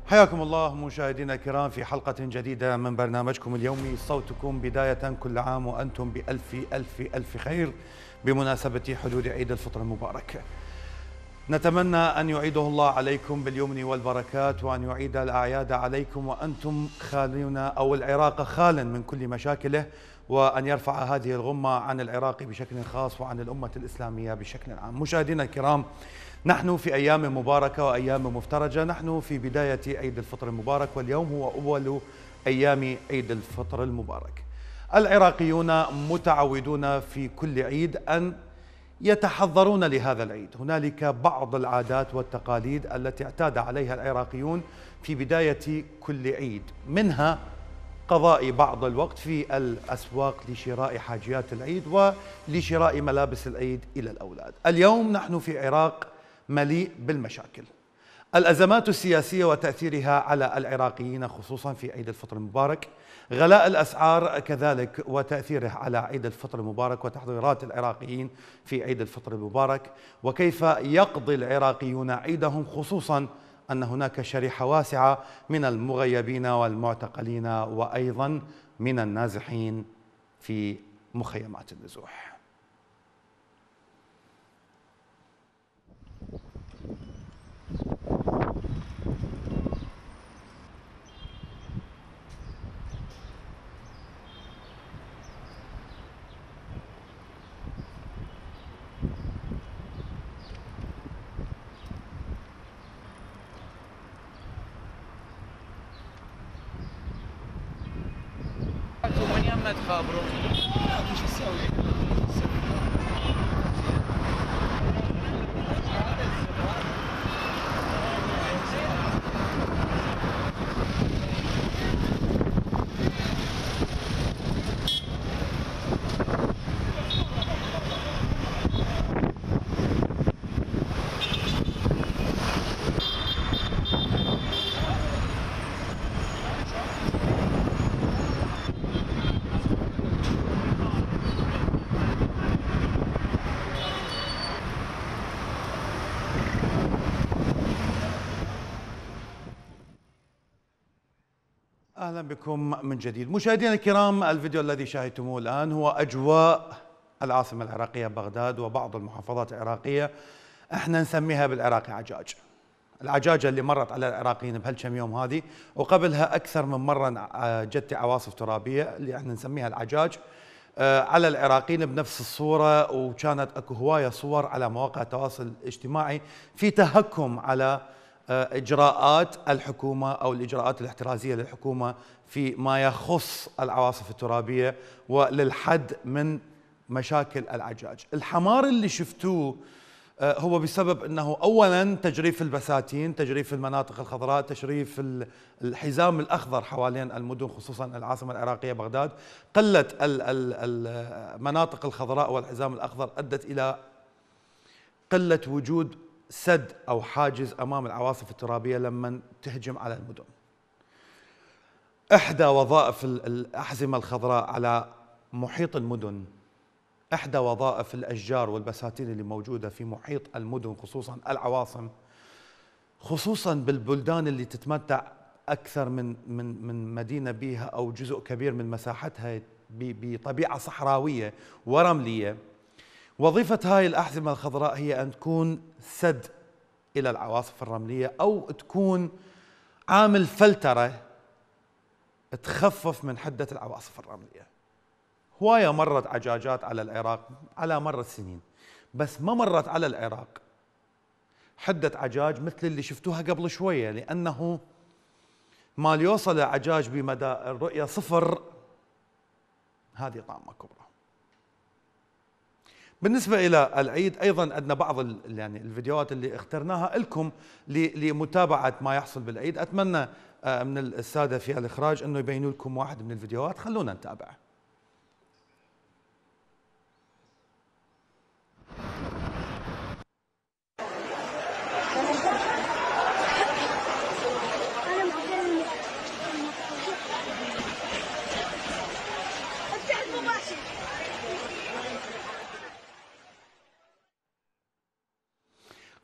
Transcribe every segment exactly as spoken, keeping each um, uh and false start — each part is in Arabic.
حياكم الله مشاهدينا الكرام في حلقة جديدة من برنامجكم اليومي صوتكم. بداية كل عام وأنتم بألف ألف ألف خير بمناسبة حدود عيد الفطر المبارك. نتمنى أن يعيده الله عليكم باليمن والبركات، وأن يعيد الأعياد عليكم وأنتم خالون أو العراق خال من كل مشاكله، وأن يرفع هذه الغمة عن العراق بشكل خاص وعن الأمة الإسلامية بشكل عام. مشاهدينا الكرام، نحن في أيام مباركة وأيام مفترجة، نحن في بداية عيد الفطر المبارك، واليوم هو أول أيام عيد الفطر المبارك. العراقيون متعودون في كل عيد أن يتحضرون لهذا العيد. هنالك بعض العادات والتقاليد التي اعتاد عليها العراقيون في بداية كل عيد، منها قضاء بعض الوقت في الأسواق لشراء حاجيات العيد ولشراء ملابس العيد إلى الأولاد. اليوم نحن في عراق مليء بالمشاكل، الأزمات السياسية وتأثيرها على العراقيين خصوصا في عيد الفطر المبارك، غلاء الأسعار كذلك وتأثيره على عيد الفطر المبارك وتحضيرات العراقيين في عيد الفطر المبارك، وكيف يقضي العراقيون عيدهم، خصوصا أن هناك شريحة واسعة من المغيبين والمعتقلين وأيضا من النازحين في مخيمات النزوح. من يمنا تخابرون شو تسوي؟ أهلا بكم من جديد. مشاهدينا الكرام، الفيديو الذي شاهدتموه الآن هو أجواء العاصمة العراقية بغداد وبعض المحافظات العراقية، احنا نسميها بالعراقي عجاج. العجاجة اللي مرت على العراقيين بهالكم يوم هذه، وقبلها أكثر من مرة جت عواصف ترابية اللي احنا نسميها العجاج على العراقيين بنفس الصورة، وكانت اكو هواية صور على مواقع التواصل الاجتماعي في تهكم على إجراءات الحكومة أو الإجراءات الاحترازية للحكومة في ما يخص العواصف الترابية وللحد من مشاكل العجاج. الحمار اللي شفتوه هو بسبب أنه أولا تجريف البساتين، تجريف المناطق الخضراء، تجريف الحزام الأخضر حوالين المدن خصوصا العاصمة العراقية بغداد. قلة المناطق الخضراء والحزام الأخضر أدت إلى قلة وجود سد أو حاجز أمام العواصف الترابية لما تهجم على المدن. إحدى وظائف الأحزمة الخضراء على محيط المدن، إحدى وظائف الأشجار والبساتين اللي موجودة في محيط المدن خصوصا العواصم، خصوصا بالبلدان اللي تتمتع أكثر من من من مدينة بيها أو جزء كبير من مساحتها بطبيعة صحراوية ورملية. وظيفة هاي الأحزمة الخضراء هي أن تكون سد إلى العواصف الرملية، أو تكون عامل فلترة تخفف من حدة العواصف الرملية. هواية مرت عجاجات على العراق على مر السنين، بس ما مرت على العراق حدة عجاج مثل اللي شفتوها قبل شوية، لأنه ما يوصل عجاج بمدى الرؤية صفر هذه طامة كبرى. بالنسبة إلى العيد أيضا عندنا بعض يعني الفيديوهات اللي اخترناها لكم لمتابعة ما يحصل بالعيد. أتمنى من السادة في الإخراج أنه يبينوا لكم واحد من الفيديوهات، خلونا نتابع.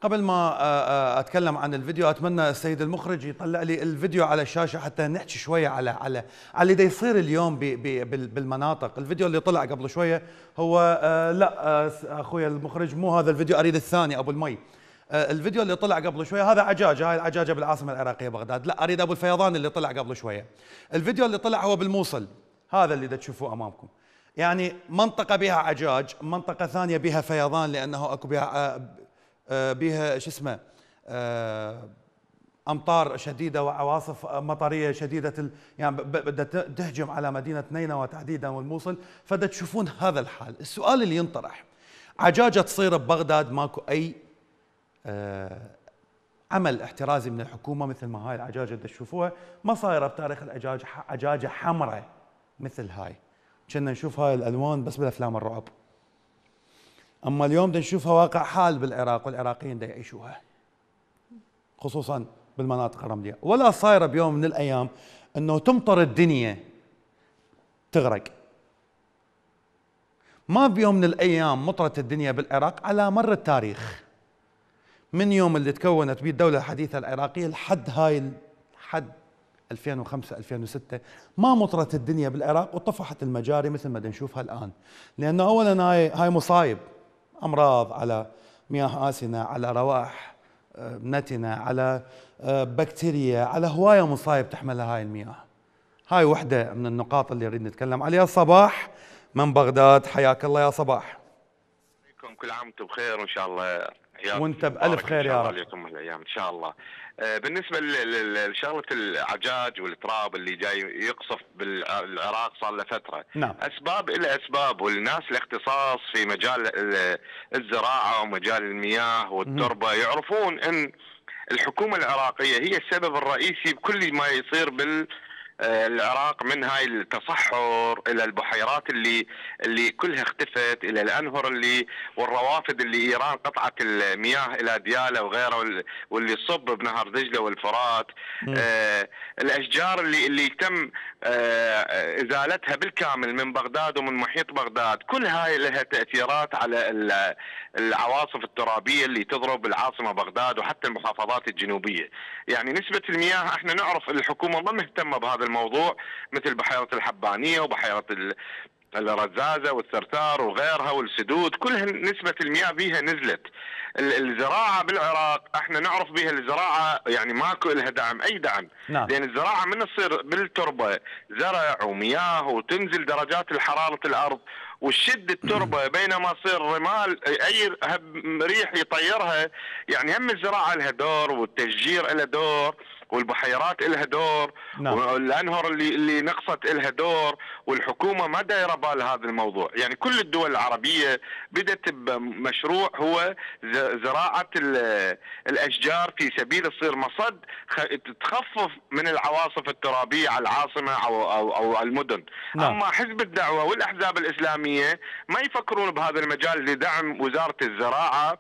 قبل ما آه، آه، اتكلم عن الفيديو، اتمنى السيد المخرج يطلع لي الفيديو على الشاشه حتى نحكي شويه على على على اللي دا يصير اليوم بي بي بال- بالمناطق. الفيديو اللي طلع قبل شويه هو آه، لا آه، اخوي المخرج، مو هذا الفيديو، اريد الثاني ابو المي. آه، الفيديو اللي طلع قبل شويه هذا عجاجه، هاي العجاجه بالعاصمه العراقيه بغداد. لا، اريد ابو الفيضان اللي طلع قبل شويه. الفيديو اللي طلع هو بالموصل، هذا اللي دا تشوفوه امامكم. يعني منطقه بها عجاج، منطقه ثانيه بها فيضان لانه اكو بها آه، آه، بها شو اسمه آه، امطار شديده وعواصف مطريه شديده ال... يعني بدها تهجم على مدينه نينوى تحديدا والموصل، فدا تشوفون هذا الحال. السؤال اللي ينطرح، عجاجه تصير ببغداد ماكو اي آه، عمل احترازي من الحكومه مثل ما هاي العجاجه اللي تشوفوها، ما صايره بتاريخ العجاج عجاجه حمراء مثل هاي. كنا نشوف هاي الالوان بس بالافلام الرعب، اما اليوم بدنا نشوفها واقع حال بالعراق والعراقيين دا يعيشوها، خصوصا بالمناطق الرمليه. ولا صايره بيوم من الايام انه تمطر الدنيا تغرق. ما بيوم من الايام مطرت الدنيا بالعراق على مر التاريخ، من يوم اللي تكونت به الدوله الحديثه العراقيه لحد هاي لحد ألفين وخمسة ألفين وستة ما مطرت الدنيا بالعراق وطفحت المجاري مثل ما نشوفها الان. لانه اولا هاي هاي مصايب، امراض على مياه آسنة، على روائح آه، نتنة، على آه، بكتيريا، على هواية مصايب تحملها هاي المياه. هاي وحدة من النقاط اللي نريد نتكلم عليها. صباح من بغداد، حياك الله يا صباح. كل عام وانتم بخير وان شاء الله عياد وانت بألف خير يا رب. عليكم الايام ان شاء الله. آه، بالنسبه لشغله العجاج والتراب اللي جاي يقصف بالعراق صار له فتره، نعم. اسباب الى اسباب، والناس الاختصاص في مجال الزراعه ومجال المياه والتربه يعرفون ان الحكومه العراقيه هي السبب الرئيسي بكل ما يصير بال العراق، من هاي التصحر الى البحيرات اللي اللي كلها اختفت، الى الانهر اللي والروافد اللي ايران قطعت المياه الى دياله وغيره، واللي تصب بنهر دجله والفرات. آه الاشجار اللي اللي تم آه ازالتها بالكامل من بغداد ومن محيط بغداد، كل هاي لها تاثيرات على العواصف الترابيه اللي تضرب العاصمه بغداد وحتى المحافظات الجنوبيه. يعني نسبه المياه احنا نعرف الحكومه ما مهتمه بهذا الموضوع، مثل بحيره الحبانيه وبحيره الرزازه والثرثار وغيرها والسدود، كلها نسبه المياه بيها نزلت. الزراعه بالعراق احنا نعرف بها الزراعه يعني ماكو لها دعم، اي دعم. نعم. لان الزراعه من تصير بالتربه زرع ومياه وتنزل درجات حراره الارض والشد التربه، بينما تصير رمال اي ريح يطيرها. يعني هم الزراعه لها دور والتشجير له دور والبحيرات لها دور. نعم. والانهر اللي اللي نقصت لها دور، والحكومه ما دايره بال هذا الموضوع. يعني كل الدول العربيه بدات بمشروع هو زراعه الاشجار في سبيل تصير مصد تخفف من العواصف الترابيه على العاصمه او او او المدن. نعم. اما حزب الدعوه والاحزاب الاسلاميه ما يفكرون بهذا المجال لدعم وزاره الزراعه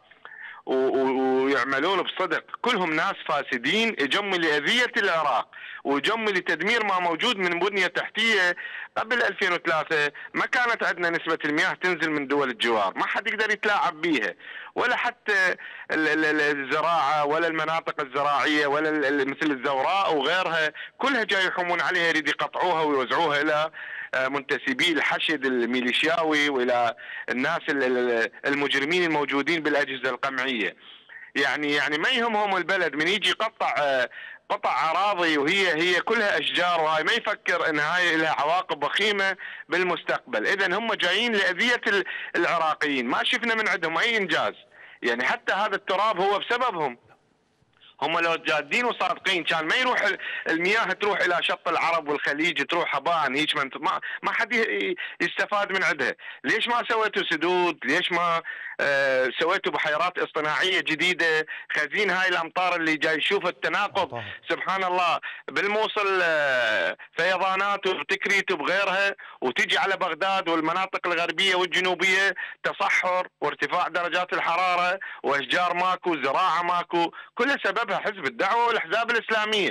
ويعملون بصدق. كلهم ناس فاسدين يجموا لأذية العراق ويجموا لتدمير ما موجود من بنية تحتية. قبل ألفين وثلاثة ما كانت عندنا نسبة المياه تنزل من دول الجوار، ما حد يقدر يتلاعب بيها، ولا حتى الزراعة ولا المناطق الزراعية ولا مثل الزوراء وغيرها، كلها جاي يحومون عليها، يريد يقطعوها ويوزعوها إلى منتسبي الحشد الميليشياوي والى الناس المجرمين الموجودين بالاجهزه القمعيه. يعني يعني ما يهمهم البلد من يجي يقطع قطع اراضي وهي هي كلها اشجار، وهاي ما يفكر ان هاي لها عواقب وخيمه بالمستقبل. اذا هم جايين لاذيه العراقيين، ما شفنا من عندهم اي انجاز. يعني حتى هذا التراب هو بسببهم. هم لو جادين وصادقين كان ما يروح المياه تروح الى شط العرب والخليج، تروح هباء هيك، ما ما حد يستفاد من عندها. ليش ما سويتوا سدود؟ ليش ما آه سويتوا بحيرات اصطناعيه جديده؟ خزين هاي الامطار اللي جاي يشوف التناقض. طبعا. سبحان الله، بالموصل آه فيضانات وبتكريت وبغيرها، وتجي على بغداد والمناطق الغربيه والجنوبيه تصحر وارتفاع درجات الحراره واشجار ماكو، زراعه ماكو، كلها سبب حزب الدعوه والاحزاب الاسلاميه.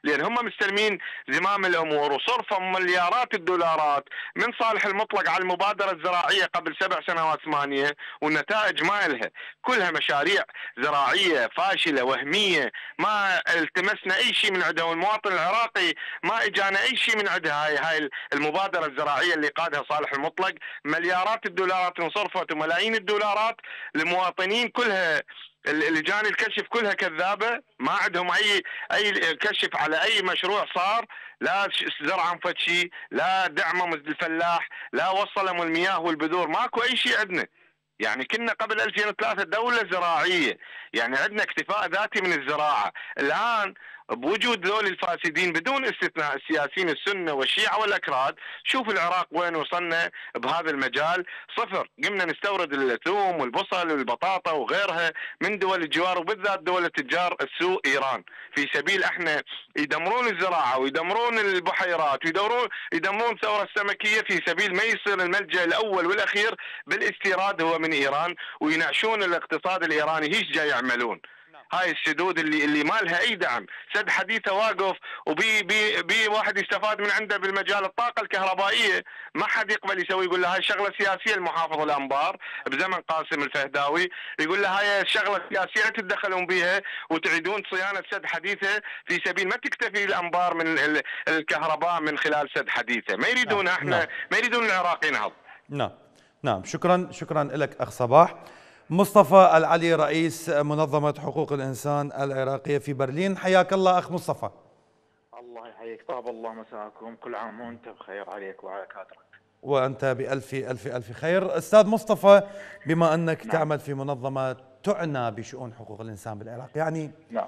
لان هم مستلمين زمام الامور وصرفهم مليارات الدولارات من صالح المطلق على المبادره الزراعيه قبل سبع سنوات ثمانيه، والنتائج ما لها، كلها مشاريع زراعيه فاشله وهميه، ما التمسنا اي شيء من عندها، والمواطن العراقي ما اجانا اي شيء من عندها. هاي هاي المبادره الزراعيه اللي قادها صالح المطلق مليارات الدولارات انصرفت وملايين الدولارات لمواطنين، كلها اللجان الكشف كلها كذابه، ما عندهم اي اي كشف على اي مشروع صار، لا زرعوا فد شيء، لا دعموا الفلاح، لا وصلوا المياه والبذور، ماكو اي شيء عندنا. يعني كنا قبل ألفين وثلاثة دولة زراعية، يعني عندنا اكتفاء ذاتي من الزراعة. الآن بوجود ذول الفاسدين بدون استثناء السياسيين السنة والشيعة والأكراد، شوف العراق وين وصلنا بهذا المجال، صفر. قمنا نستورد الثوم والبصل والبطاطا وغيرها من دول الجوار، وبالذات دول التجار السوق إيران، في سبيل احنا يدمرون الزراعة ويدمرون البحيرات ويدمرون يدمرون الثورة السمكية، في سبيل ما يصير الملجأ الأول والأخير بالاستيراد هو من إيران، وينعشون الاقتصاد الإيراني. هيش جاي يعملون هاي السدود اللي اللي ما لها اي دعم، سد حديثه واقف، وبي بي بي واحد يستفاد من عنده بالمجال الطاقه الكهربائيه، ما حد يقبل يسوي، يقول له هاي شغله سياسيه. المحافظ الانبار بزمن قاسم الفهداوي يقول له هاي شغله سياسيه تتدخلون بها وتعيدون صيانه سد حديثه في سبيل ما تكتفي الانبار من الكهرباء من خلال سد حديثه. ما يريدون نعم. احنا نعم. ما يريدون العراق ينهض. نعم نعم شكرا شكرا لك اخ صباح. مصطفى العلي رئيس منظمة حقوق الإنسان العراقية في برلين، حياك الله أخ مصطفى. الله يحييك، طاب الله مساكم، كل عام وأنت بخير عليك وعلى كادرك. وأنت بألف ألف ألف خير. أستاذ مصطفى، بما أنك نعم. تعمل في منظمة تعنى بشؤون حقوق الإنسان بالعراق، يعني نعم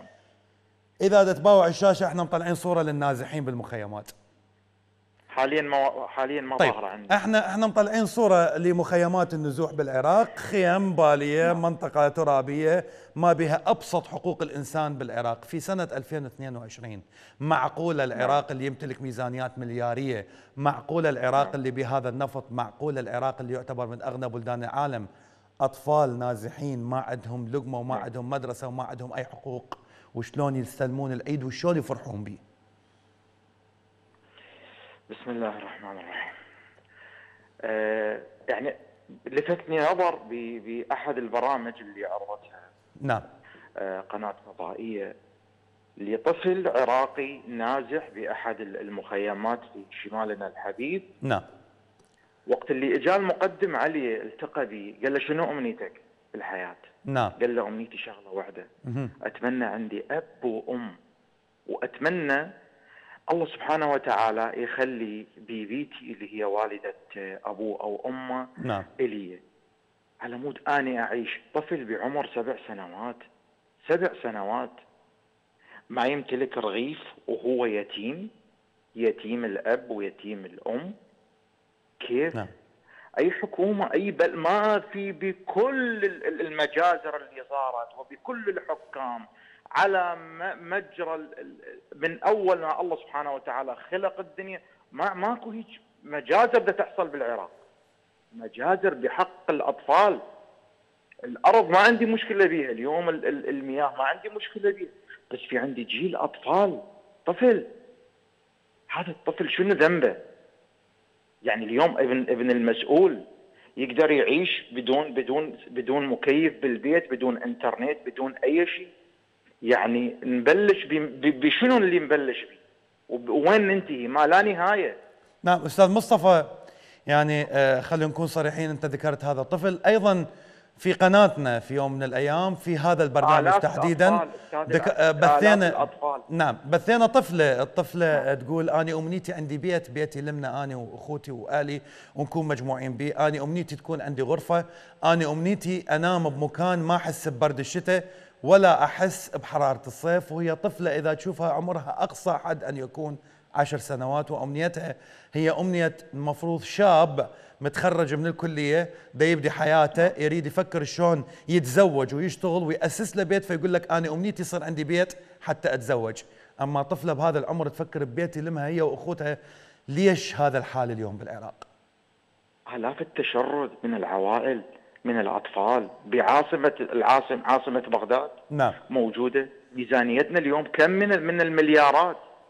إذا تتباوع الشاشة احنا مطلعين صورة للنازحين بالمخيمات حاليا ما حاليا ما طيب. ظاهره عندي. احنا احنا مطلعين صوره لمخيمات النزوح بالعراق، خيم باليه، نعم. منطقه ترابيه ما بها ابسط حقوق الانسان بالعراق في سنه ألفين واثنين وعشرين. معقوله العراق نعم. اللي يمتلك ميزانيات ملياريه، معقوله العراق نعم. اللي بهذا النفط، معقوله العراق اللي يعتبر من اغنى بلدان العالم، اطفال نازحين ما عندهم لقمه وما نعم. عندهم مدرسه وما عندهم اي حقوق، وشلون يستلمون العيد وشلون يفرحون به؟ بسم الله الرحمن الرحيم. أه يعني لفتني نظر بأحد البرامج اللي عرضتها نعم أه قناة فضائية لطفل عراقي نازح بأحد المخيمات في شمالنا الحبيب. نعم. وقت اللي اجى المقدم علي التقى بي قال له شنو امنيتك بالحياة؟ نعم. قال له امنيتي شغلة واحدة، اتمنى عندي اب وام، واتمنى الله سبحانه وتعالى يخلي بيبيتي اللي هي والدة أبوه أو أمه نعم. إلي، على مود أني أعيش. طفل بعمر سبع سنوات سبع سنوات ما يمتلك رغيف وهو يتيم، يتيم الأب ويتيم الأم. كيف؟ نعم. أي حكومة أي بل ما في بكل المجازر اللي صارت وبكل الحكام على مجرى من اول ما الله سبحانه وتعالى خلق الدنيا، ما ماكو هيك مجازر بدها تحصل بالعراق، مجازر بحق الاطفال. الارض ما عندي مشكله بيها، اليوم المياه ما عندي مشكله بيها، بس في عندي جيل اطفال، طفل، هذا الطفل شنو ذنبه؟ يعني اليوم ابن ابن المسؤول يقدر يعيش بدون بدون بدون مكيف بالبيت، بدون انترنت، بدون اي شيء. يعني نبلش بشنو اللي نبلش به ووين ننتهي؟ ما لا نهايه. نعم استاذ مصطفى، يعني آه خلينا نكون صريحين، انت ذكرت هذا الطفل ايضا في قناتنا في يوم من الايام في هذا البرنامج تحديدا دك... آه بثينا نعم بثينا طفله، الطفله نعم. تقول اني امنيتي عندي بيت، بيتي لمنا اني واخوتي والي ونكون مجموعين به، اني امنيتي تكون عندي غرفه، اني امنيتي انام بمكان ما احس ببرد الشتاء ولا أحس بحرارة الصيف. وهي طفلة إذا تشوفها عمرها أقصى حد أن يكون عشر سنوات، وأمنيتها هي أمنية المفروض شاب متخرج من الكلية دا يبدي حياته، يريد يفكر شلون يتزوج ويشتغل ويأسس له بيت، فيقول لك أنا أمنيتي يصير عندي بيت حتى أتزوج. أما طفلة بهذا العمر تفكر ببيت يلمها هي وأخوتها. ليش هذا الحال اليوم بالعراق؟ آلاف التشرد من العوائل، من الأطفال بعاصمة العاصم عاصمة بغداد. نعم. موجودة. ميزانيتنا اليوم كم من من المليارات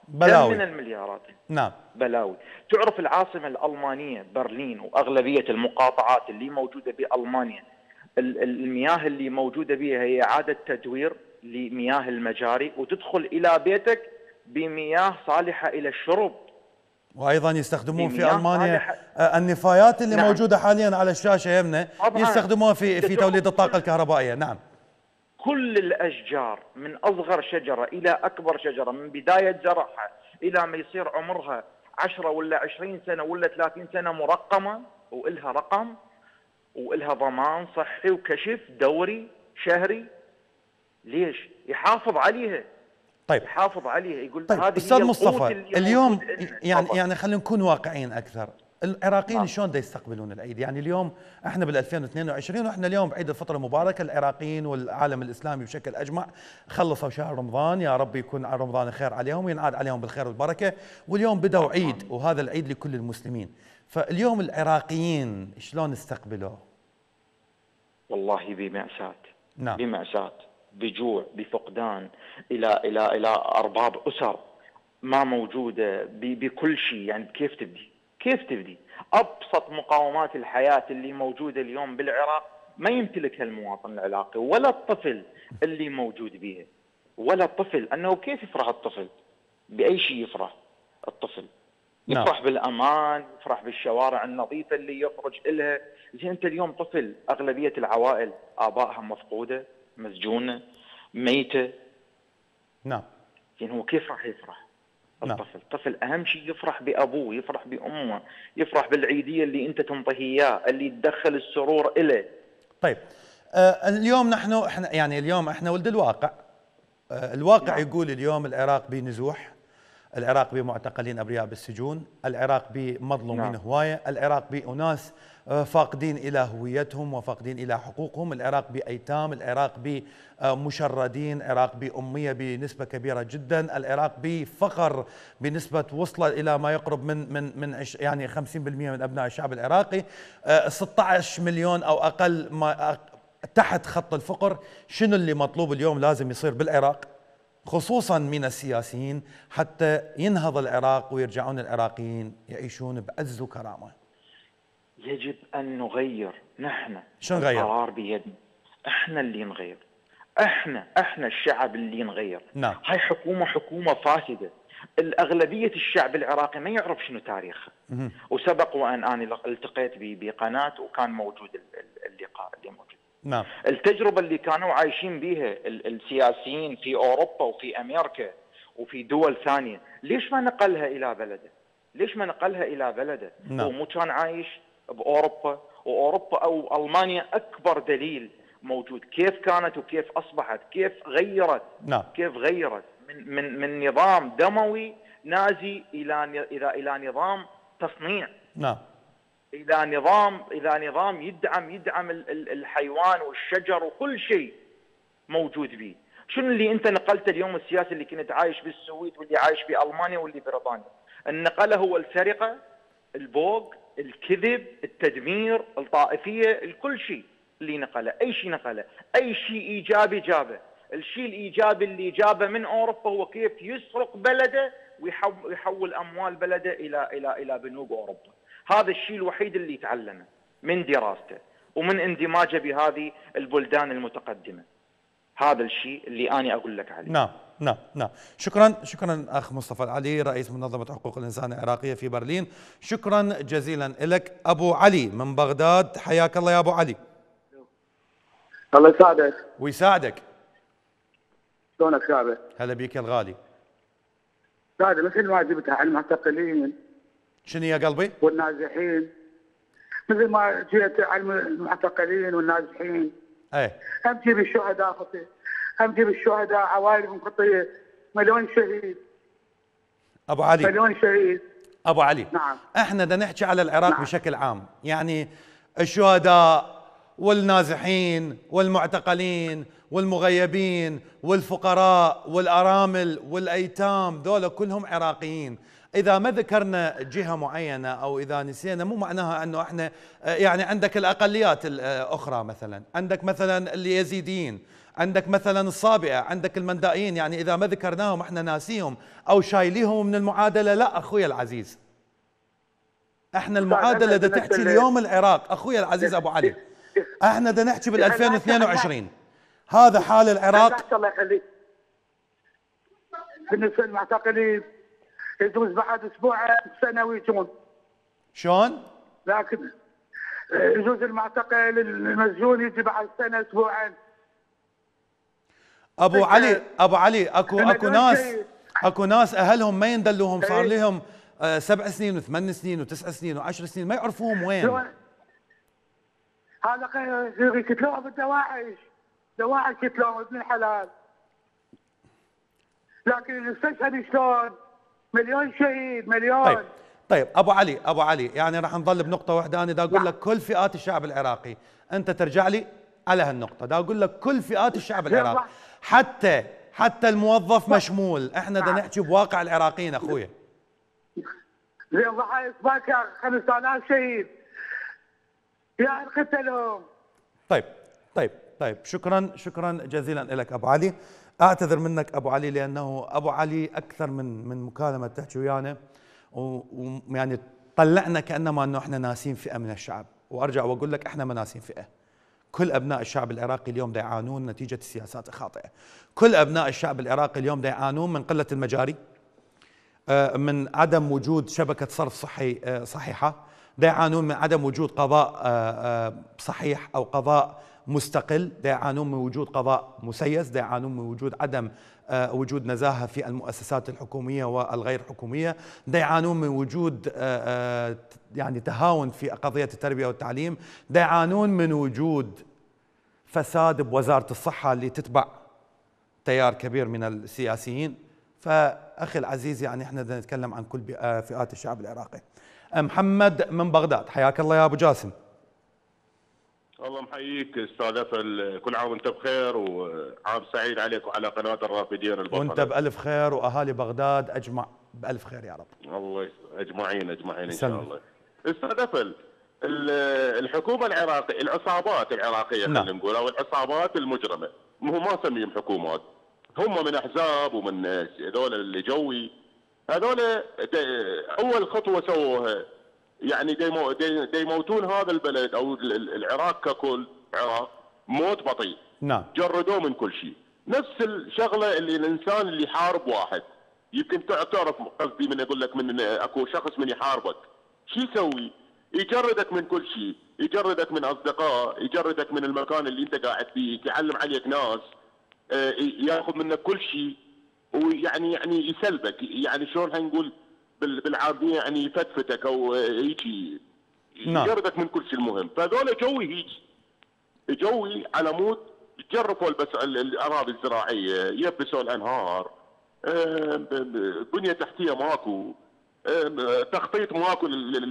بلاوي من المليارات. نعم بلاوي. تعرف العاصمة الألمانية برلين وأغلبية المقاطعات اللي موجودة بألمانيا المياه اللي موجودة بها هي إعادة تدوير لمياه المجاري، وتدخل إلى بيتك بمياه صالحة إلى الشرب. وايضا يستخدمون في بمياه المانيا صالحة. النفايات اللي نعم. موجوده حاليا على الشاشه يمنا طبعاً. يستخدموها في في توليد الطاقه الكهربائيه. نعم. كل الأشجار من أصغر شجرة إلى أكبر شجرة، من بداية زرعها إلى ما يصير عمرها عشرة ولا عشرين سنة ولا ثلاثين سنة مرقمة وإلها رقم وإلها ضمان صحي وكشف دوري شهري. ليش؟ يحافظ عليها. طيب يحافظ عليها. يقول طيب هذه استاذ هي مصطفى، اليوم يعني طبعا. يعني خلينا نكون واقعيين اكثر. العراقيين نعم. شلون دا يستقبلون العيد؟ يعني اليوم احنا بال ألفين واثنين وعشرين واحنا اليوم بعيد الفطر المبارك، العراقيين والعالم الاسلامي بشكل اجمع خلصوا شهر رمضان، يا رب يكون رمضان خير عليهم وينعاد عليهم بالخير والبركه، واليوم بدأوا عيد وهذا العيد لكل المسلمين. فاليوم العراقيين شلون استقبلوه؟ والله بمأساة. نعم. بمأساة، بجوع، بفقدان الى الى الى ارباب اسر ما موجوده، بكل شيء. يعني كيف تبدي؟ كيف تبدي؟ ابسط مقاومات الحياه اللي موجوده اليوم بالعراق ما يمتلكها المواطن العراقي ولا الطفل اللي موجود بها. ولا الطفل، انه كيف يفرح الطفل؟ باي شيء يفرح الطفل؟ يفرح نعم. بالامان، يفرح بالشوارع النظيفه اللي يخرج لها. زين انت اليوم طفل، اغلبيه العوائل ابائها مفقوده، مسجونه، ميته. نعم. زين هو كيف راح يفرح؟ الطفل، نعم. الطفل اهم شيء يفرح بابوه، يفرح بامه، يفرح بالعيديه اللي انت تنطيه اياه، اللي تدخل السرور اليه. طيب آه اليوم نحن احنا يعني اليوم احنا ولد الواقع. آه الواقع نعم. يقول اليوم العراق بنزوح، العراق بمعتقلين ابرياء بالسجون، العراق بمظلومين نعم. هوايه، العراق باناس فاقدين الى هويتهم وفاقدين الى حقوقهم، العراق بايتام، العراق بمشردين، العراق باميه بنسبه كبيره جدا، العراق بفقر بنسبه وصل الى ما يقرب من من من يعني خمسين بالمئة من ابناء الشعب العراقي، ستة عشر مليون او اقل ما تحت خط الفقر. شنو اللي مطلوب اليوم لازم يصير بالعراق خصوصا من السياسيين حتى ينهض العراق ويرجعون العراقيين يعيشون بعز وكرامه؟ يجب ان نغير. نحن شو نغير؟ القرار بيدنا، احنا اللي نغير، احنا احنا الشعب اللي نغير. نعم. هاي حكومه حكومه فاسده. الاغلبيه الشعب العراقي ما يعرف شنو تاريخه. وسبق وان انا التقيت بقناه وكان موجود اللقاء اللي موجود. نعم. التجربه اللي كانوا عايشين بها السياسيين في اوروبا وفي امريكا وفي دول ثانيه، ليش ما نقلها الى بلده؟ ليش ما نقلها الى بلده؟ نعم. هو مو كان عايش باوروبا، واوروبا او المانيا اكبر دليل موجود كيف كانت وكيف اصبحت، كيف غيرت. نعم. كيف غيرت من من من نظام دموي نازي الى الى الى نظام تصنيع. نعم. الى نظام الى نظام يدعم يدعم الحيوان والشجر وكل شيء موجود به. شنو اللي انت نقلته اليوم السياسي اللي كنت عايش بالسويد واللي عايش بالمانيا واللي بريطانيا؟ النقله هو السرقه، البوق، الكذب، التدمير، الطائفيه، كل شيء اللي نقله، اي شيء نقله، اي شيء ايجابي جابه. الشيء الايجابي اللي جابه من اوروبا هو كيف يسرق بلده ويحول اموال بلده الى الى الى بنوك اوروبا. هذا الشيء الوحيد اللي تعلمه من دراسته ومن اندماجه بهذه البلدان المتقدمه. هذا الشيء اللي انا اقول لك عليه. نعم نعم نعم. شكرا شكرا اخ مصطفى العلي، رئيس منظمه حقوق الانسان العراقيه في برلين. شكرا جزيلا لك. ابو علي من بغداد، حياك الله يا ابو علي. الله يساعدك. ويساعدك. شلونك شعبه؟ هلا بيك يا الغالي. ساعده مثل ما جبتها على المعتقلين. شنو يا قلبي؟ والنازحين. مثل ما جيت على المعتقلين والنازحين. ايه. هم جيب الشهداء خطي. هم جيب الشهداء عوائلهم خطيه. مليون شهيد. ابو علي. مليون شهيد. ابو علي. نعم. احنا بدنا نحكي على العراق نعم. بشكل عام، يعني الشهداء والنازحين والمعتقلين والمغيبين والفقراء والارامل والايتام، ذولا كلهم عراقيين. اذا ما ذكرنا جهه معينه او اذا نسينا مو معناها انه احنا يعني عندك الاقليات الاخرى، مثلا عندك مثلا اليزيديين، عندك مثلا الصابئه، عندك المندائيين، يعني اذا ما ذكرناهم احنا ناسيهم او شايليهم من المعادله. لا اخوي العزيز، احنا المعادله بدها تحكي اليوم العراق اخوي العزيز ابو علي، احنا بدنا نحكي بال ألفين واثنين وعشرين هذا حال العراق. الله يخليك. بالنسبه للمعتقلين يجوز بعد اسبوع سنه ويجون. شلون؟ لكن يجوز المعتقل المسجون يجي بعد سنه اسبوعين. ابو علي ابو علي اكو اكو ناس اكو ناس اهلهم ما يندلوهم، صار لهم آه سبع سنين وثمان سنين وتسع سنين وعشر سنين ما يعرفوهم وين. هذا يقتلوه بالدواعش، دواعش يقتلوه ابن الحلال. لكن المستشهد شلون؟ مليون شهيد مليون. طيب طيب ابو علي ابو علي يعني راح نظل بنقطه واحده. انا دا اقول لك كل فئات الشعب العراقي، انت ترجع لي على هالنقطه. دا اقول لك كل فئات الشعب العراقي، حتى حتى الموظف مشمول. احنا بدنا نحكي بواقع العراقيين اخويا. زين ضحايا باكر خمسة آلاف شهيد يا قتلهم. طيب طيب طيب شكرا شكرا جزيلا لك ابو علي. اعتذر منك ابو علي لانه ابو علي اكثر من من مكالمه تحكي ويانا ويعني طلعنا كانما انه احنا ناسين فئه من الشعب. وارجع واقول لك احنا ما ناسين فئه. كل ابناء الشعب العراقي اليوم دا يعانون نتيجه السياسات الخاطئه. كل ابناء الشعب العراقي اليوم دا يعانون من قله المجاري، من عدم وجود شبكه صرف صحي صحيحه، دا يعانون من عدم وجود قضاء صحيح او قضاء مستقل، دا يعانون من وجود قضاء مسيس، دا يعانون من وجود عدم وجود نزاهه في المؤسسات الحكوميه والغير حكوميه، دا يعانون من وجود يعني تهاون في قضيه التربيه والتعليم، دا يعانون من وجود فساد بوزاره الصحه اللي تتبع تيار كبير من السياسيين. فاخي العزيز يعني احنا بدنا نتكلم عن كل فئات الشعب العراقي. محمد من بغداد، حياك الله يا ابو جاسم. الله محييك استاذ افل، كل عام وانت بخير وعام سعيد عليك وعلى قناه الرافدين البطله. وانت بالف خير واهالي بغداد اجمع بالف خير يا رب. الله اجمعين اجمعين ان شاء الله. استاذ افل، الحكومه العراقيه، العصابات العراقيه خلينا نقول، او العصابات المجرمه، هو ما اسميهم حكومات، هم من احزاب ومن هذول اللي جوي، هذول اول خطوه سووها يعني دي يموتون هذا البلد او العراق ككل، عراق موت بطيء. نعم. جردوه من كل شيء. نفس الشغله اللي الانسان اللي يحارب واحد، يمكن تعرف قصدي من اقول لك من اكو شخص من يحاربك، شو يسوي؟ يجردك من كل شيء، يجردك من اصدقاء، يجردك من المكان اللي انت قاعد فيه، يعلم عليك ناس، ياخذ منك كل شيء، ويعني يعني يسلبك، يعني شلون هنقول بالعاميه يعني يفتفتك او هيجي يجردك من كل شيء. المهم فهذول جوي هيجي جوي على مود جرفوا بس الاراضي الزراعيه، يبسوا الانهار، بنيه تحتيه ماكو، تخطيط ماكو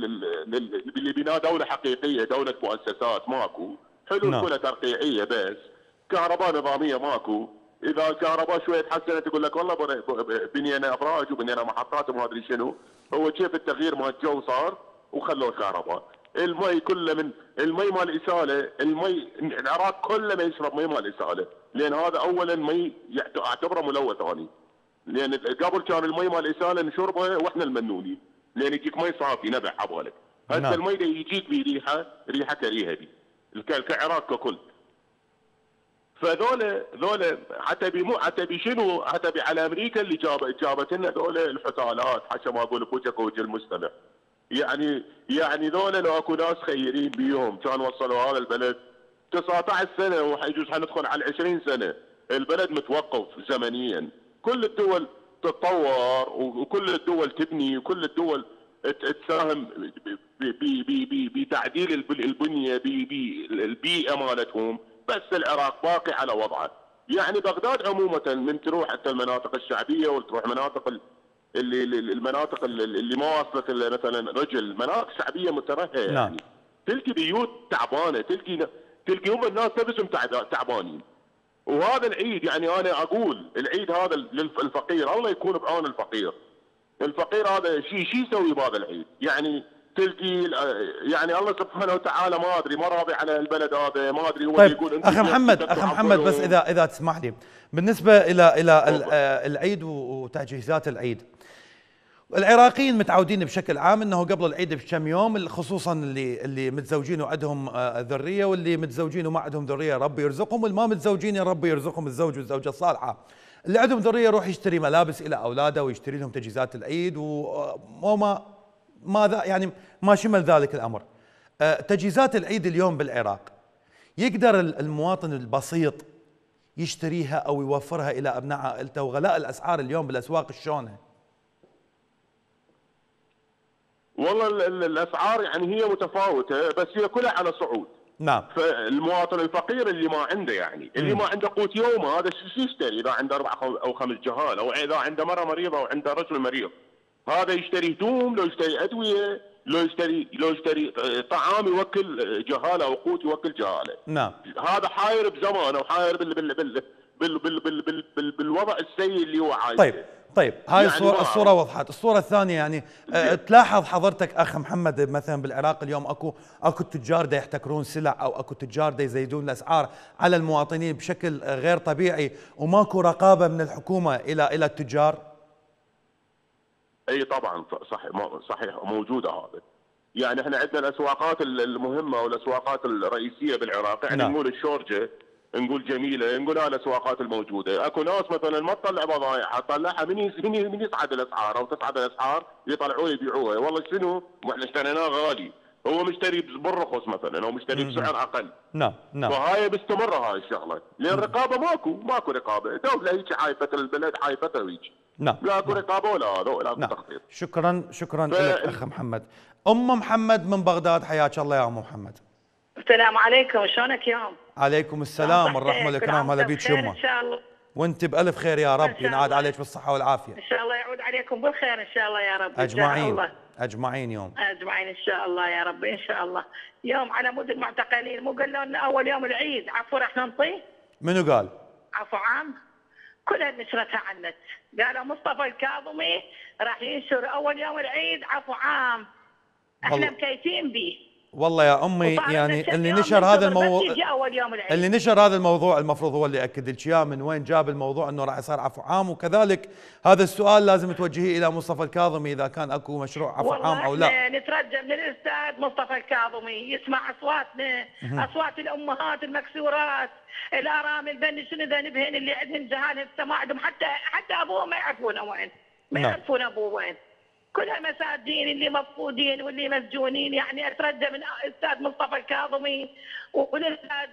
لبناء دوله حقيقيه، دوله مؤسسات ماكو، حلول كلها ترقيعيه بس، كهرباء نظاميه ماكو. اذا الكهرباء شويه تحسنت يقول لك والله بنينا ابراج وبنينا محطات وما ادري شنو. هو كيف التغيير مال الجو صار وخلوا الكهرباء. المي كله من المي مال اساله، المي العراق كله ما يشرب مي مال اساله، لان هذا اولا مي اعتبره ملوث ثاني. لان قبل كان المي مال اساله نشربه واحنا المنونين، لان يجيك مي صافي نبع عبالك. هسه المي اللي يجيك بريحه ريحه كريهه دي كعراق ككل. فذولا ذولا حتى بمو حتى بشنو حتى على امريكا اللي جاب جابت لنا ذولا الحثالات، حتى ما اقول بوجهك وجه المستمع. يعني يعني ذولا لو اكو ناس خيرين بيهم كان وصلوا هذا البلد تسعة عشر سنه وحيجوز حندخل على عشرين سنه، البلد متوقف زمنيا. كل الدول تتطور وكل الدول تبني وكل الدول تساهم بتعديل البنيه بالبيئه مالتهم، بس العراق باقي على وضعه. يعني بغداد عموما من تروح حتى المناطق الشعبيه وتروح مناطق اللي المناطق اللي ما وصلت مثلا رجل، مناطق شعبيه مترهه يعني. نعم. تلقي بيوت تعبانه، تلقي تلقي هم الناس نفسهم تعبانين. وهذا العيد يعني انا اقول العيد هذا للفقير، الله يكون بعون الفقير. الفقير هذا شيء شو يسوي بهذا العيد؟ يعني تلقي يعني الله سبحانه وتعالى ما ادري ما راضي على البلد هذا، ما ادري هو طيب يقول اخي محمد اخي محمد بس اذا اذا تسمح لي، بالنسبه الى الى العيد وتجهيزات العيد، العراقيين متعودين بشكل عام انه قبل العيد بكم يوم، خصوصا اللي اللي متزوجين وعندهم ذريه، واللي متزوجين وما عندهم ذريه ربي يرزقهم، واللي ما متزوجين يا ربي يرزقهم الزوج والزوجه الصالحه. اللي عندهم ذريه يروح يشتري ملابس الى اولاده ويشتري لهم تجهيزات العيد وما ماذا يعني ما شمل ذلك الامر. تجهيزات العيد اليوم بالعراق يقدر المواطن البسيط يشتريها او يوفرها الى ابناء عائلته؟ وغلاء الاسعار اليوم بالاسواق شلونها؟ والله الاسعار يعني هي متفاوته، بس هي كلها على صعود. نعم. فالمواطن الفقير اللي ما عنده يعني اللي م. ما عنده قوت يومه، هذا شو يشتري؟ اذا عنده اربع او خمس جهال، او اذا عنده مره مريضه او عنده رجل مريض، هذا يشتري هدوم، لو يشتري ادويه، لو يشتري لو يشتري طعام يوكل جهاله، او قوت يوكل جهاله. نعم. هذا حاير بزمانه وحاير بال بال بال بال بال بال بال بال بالوضع السيء اللي هو عايشه. طيب طيب هاي يعني الصورة, الصورة وضحت. الصورة الثانية يعني أه تلاحظ حضرتك أخ محمد مثلا بالعراق اليوم أكو أكو تجار دا يحتكرون سلع، أو أكو تجار دا يزيدون الأسعار على المواطنين بشكل غير طبيعي، وماكو رقابة من الحكومة إلى إلى التجار؟ أي طبعا صحيح صحيح موجودة هذا. يعني احنا عندنا الأسواقات المهمة والأسواقات الرئيسية بالعراق، يعني نقول الشورجة، نقول جميله، نقول هاي الاسواقات الموجوده، اكو ناس مثلا ما تطلع بضائعها، تطلعها من من يصعد الاسعار او تصعد الاسعار يطلعوها يبيعوها، والله شنو؟ واحنا اشتريناه غالي، هو مشتري بالرخص مثلا او مشتري بسعر اقل. نعم نعم. فهاي مستمره هاي الشغله، لان الرقابه ماكو، ماكو رقابه، دوله هيك عايفه البلد عايفتها هيك. نعم. لا اكو رقابه ولا هذا ولا اكو تخطيط. شكرا شكرا ف... لك اخ محمد. ام محمد من بغداد، حياك الله يا ام محمد. السلام عليكم، شلونك يا ام؟ عليكم السلام والرحمه والإكرام، هلا بيك يمه. ان شاء الله. وانت بالف خير يا رب، ينعاد عليك بالصحه والعافيه. ان شاء الله يعود عليكم بالخير ان شاء الله يا رب. اجمعين اجمعين يوم. اجمعين ان شاء الله يا رب ان شاء الله. يوم على مود المعتقلين، مو قالوا لنا اول يوم العيد عفو راح ننطي؟ منو قال؟ عفو عام كلها نشرتها على النت، قالوا مصطفى الكاظمي راح ينشر اول يوم العيد عفو عام، احنا مكيفين به. والله يا امي يعني اللي نشر هذا الموضوع اللي نشر هذا الموضوع المفروض هو اللي ياكد لك اياه من وين جاب الموضوع انه راح يصير عفو عام، وكذلك هذا السؤال لازم توجهيه الى مصطفى الكاظمي اذا كان اكو مشروع عفو عام او لا. والله نترجى من الاستاذ مصطفى الكاظمي يسمع اصواتنا، اصوات الامهات المكسورات، الارامل بن شنو ذنبهن اللي عندهم جهاله السماع، عندهم حتى حتى ابوهم ما يعرفونه وين، ما يعرفون ابوه وين. كل المساجين اللي مفقودين واللي مسجونين، يعني اترجى من الاستاذ مصطفى الكاظمي والاستاذ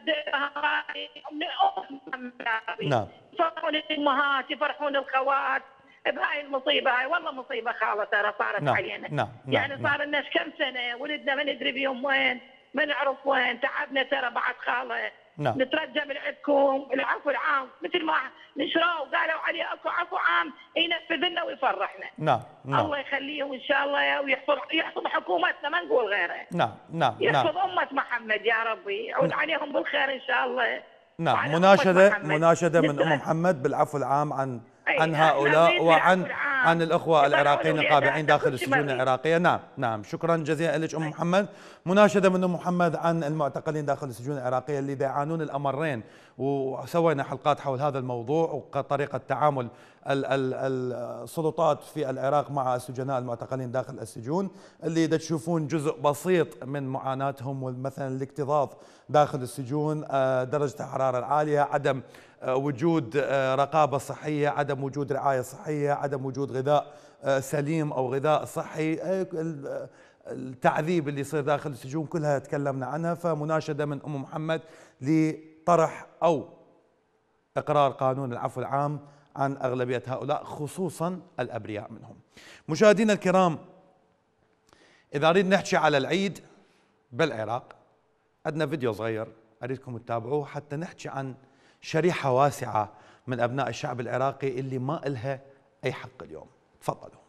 نعم يفرحون الامهات، يفرحون الخوات بهاي المصيبه هاي، والله مصيبه خاله ترى صارت نعم. علينا. نعم. يعني نعم. صار لنا كم سنه ولدنا ما ندري بيهم وين، ما نعرف وين، تعبنا ترى بعد خاله. نعم. نترجى من عندكم العفو العام مثل ما نشروه وقالوا عليه اكو عفو عام ينفذ لنا ويفرحنا. نعم. نعم. الله يخليهم ان شاء الله ويحفظ يحفظ حكومتنا، ما نقول غيره. نعم نعم. يحفظ نعم. امه محمد يا ربي، يعود عليهم بالخير ان شاء الله. نعم. مناشده مناشده من ام محمد بالعفو العام عن عن هؤلاء وعن عن الاخوه العراقيين القابعين داخل السجون العراقيه. نعم نعم. شكرا جزيلا لك ام محمد. مناشده من ام محمد عن المعتقلين داخل السجون العراقيه اللي يعانون الامرين، وسوينا حلقات حول هذا الموضوع وطريقه تعامل السلطات في العراق مع السجناء المعتقلين داخل السجون، اللي تشوفون جزء بسيط من معاناتهم، مثلا الاكتظاظ داخل السجون، درجه الحراره العاليه، عدم وجود رقابة صحية، عدم وجود رعاية صحية، عدم وجود غذاء سليم أو غذاء صحي، التعذيب اللي يصير داخل السجون كلها تكلمنا عنها. فمناشدة من أم محمد لطرح أو إقرار قانون العفو العام عن أغلبية هؤلاء خصوصا الأبرياء منهم. مشاهدينا الكرام، إذا أريد نحكي على العيد بالعراق عندنا فيديو صغير أريدكم تتابعوه حتى نحكي عن شريحة واسعة من أبناء الشعب العراقي اللي ما إلها أي حق اليوم. تفضلوا.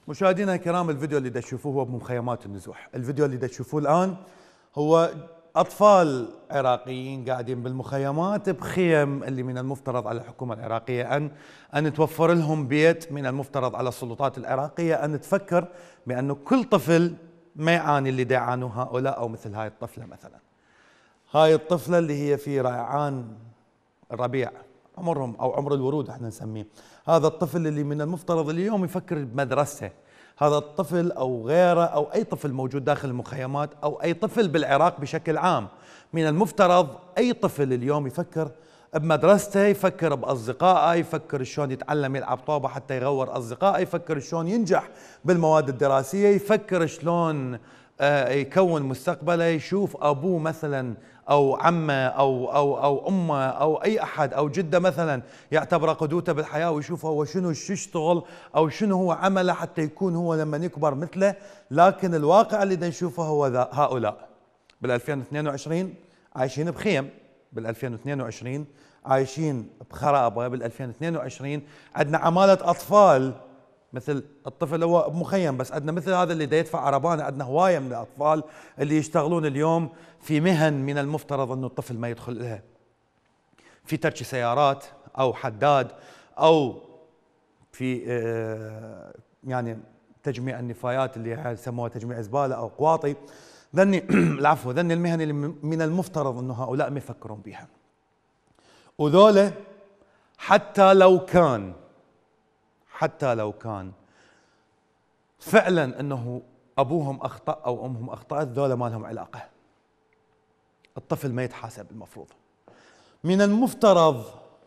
مشاهدينا الكرام، الفيديو اللي دا تشوفوه هو بمخيمات النزوح. الفيديو اللي دا تشوفوه الآن هو أطفال عراقيين قاعدين بالمخيمات بخيم اللي من المفترض على الحكومة العراقية أن أن توفر لهم بيت، من المفترض على السلطات العراقية أن تفكر بأنه كل طفل ما يعاني اللي دا يعانوا هؤلاء أو مثل هاي الطفلة مثلا. هاي الطفلة اللي هي في ريعان الربيع عمرهم أو عمر الورود احنا نسميه. هذا الطفل اللي من المفترض اليوم يفكر بمدرسته. هذا الطفل أو غيره أو أي طفل موجود داخل المخيمات أو أي طفل بالعراق بشكل عام، من المفترض أي طفل اليوم يفكر بمدرسته، يفكر بأصدقائه، يفكر شلون يتعلم يلعب طابة حتى يغور أصدقائه، يفكر شلون ينجح بالمواد الدراسية، يفكر شلون يكون مستقبله، يشوف أبوه مثلا أو عمه أو أو أو أمه أو أي أحد أو جده مثلا يعتبره قدوته بالحياة، ويشوف هو شنو يشتغل أو شنو هو عمله حتى يكون هو لما يكبر مثله. لكن الواقع اللي نشوفه هو ذا هؤلاء بال ألفين واثنين وعشرين عايشين بخيم، بال ألفين واثنين وعشرين عايشين بخرابة، بال ألفين واثنين وعشرين عندنا عمالة أطفال مثل الطفل هو بمخيم، بس عندنا مثل هذا اللي دا يدفع عربانه، عندنا هوايه من الاطفال اللي يشتغلون اليوم في مهن من المفترض انه الطفل ما يدخل لها، في ترك سيارات او حداد او في يعني تجميع النفايات اللي يسموها تجميع زباله او قواطي. ذني العفو ذني المهن اللي من المفترض انه هؤلاء ما يفكرون بها. وذولا حتى لو كان حتى لو كان فعلا انه ابوهم اخطا او امهم اخطات، ذولا ما لهم علاقه. الطفل ما يتحاسب المفروض. من المفترض